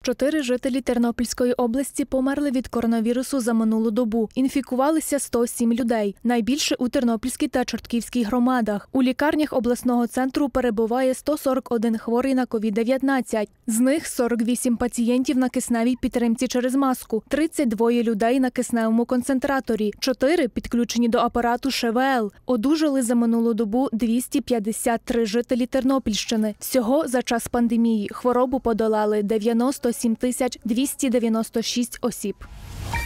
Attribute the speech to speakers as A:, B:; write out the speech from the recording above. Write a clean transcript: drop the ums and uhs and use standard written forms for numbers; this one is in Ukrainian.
A: 4 жителі Тернопільської області померли від коронавірусу за минулу добу. Інфікувалися 107 людей. Найбільше у Тернопільській та Чортківській громадах. У лікарнях обласного центру перебуває 141 хворий на COVID-19. З них 48 пацієнтів на кисневій підтримці через маску, 32 людей на кисневому концентраторі, 4 підключені до апарату ШВЛ. Одужали за минулу добу 253 жителі Тернопільщини. Всього за час пандемії хворобу подолали 97 296 осіб.